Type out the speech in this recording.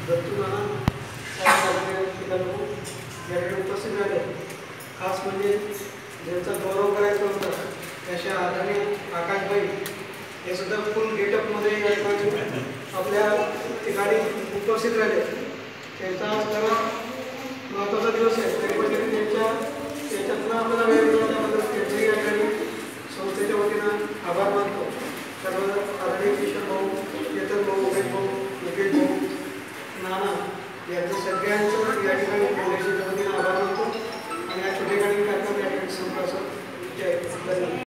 दत्तू नाना याकडे उपस्थित झाले। खास म्हणजे ज्यांचा गौरव करायचा होता त्याच्या आधाने आकाशभाई हे सुद्धा फुल गेटअपमध्ये आपल्या ठिकाणी उपस्थित राहिले। त्यांचा